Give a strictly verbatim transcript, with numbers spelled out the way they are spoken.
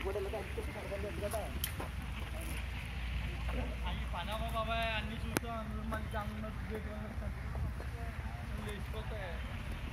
అవి పనవా బాబాయ్ అన్ని చూస్తాం అందులో మళ్ళీ దాని లేచిపోతాయి.